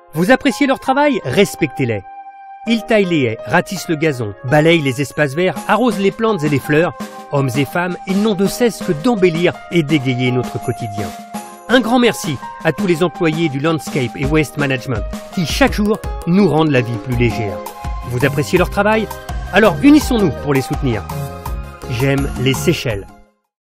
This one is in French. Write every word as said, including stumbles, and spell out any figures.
Vous appréciez leur travail? Respectez-les. Ils taillent les haies, ratissent le gazon, balayent les espaces verts, arrosent les plantes et les fleurs. Hommes et femmes, ils n'ont de cesse que d'embellir et d'égayer notre quotidien. Un grand merci à tous les employés du Landscape et Waste Management qui, chaque jour, nous rendent la vie plus légère. Vous appréciez leur travail? Alors unissons-nous pour les soutenir. J'aime les Seychelles.